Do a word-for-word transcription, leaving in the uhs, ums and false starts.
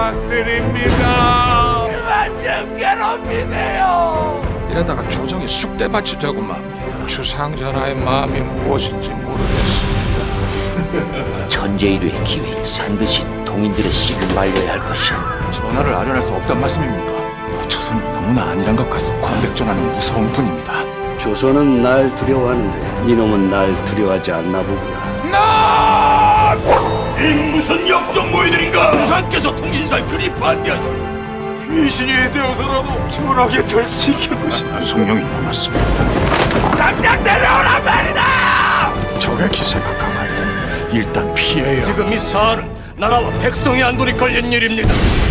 부탁드립니다. 그만 좀 괴롭히세요. 이러다가 조정이 쑥대밭이 되고 맙니다. 주상전하의 마음이 무엇인지 모르겠습니다. 천재일우의 기회인 반드시 동인들의 씨를 말려야 할 것이야. 전하를 아련할 수 없단 말씀입니까? 조선은 너무나 안일한 것 같습니다. 권백전하는 무서운 분입니다. 조선은 날 두려워하는데 니놈은 날 두려워하지 않나 보구나. 이 무슨 역정모이들인가? 부산께서 통신사에 그리 반대하니 귀신이 되어서라도 전하의 절 지킬 것이 성령이 남았습니다. 당장 데려오란 말이다! 적의 기세가 강할 땐 일단 피해야. 지금 이 사안은 나라와 백성의 안돈이 걸린 일입니다.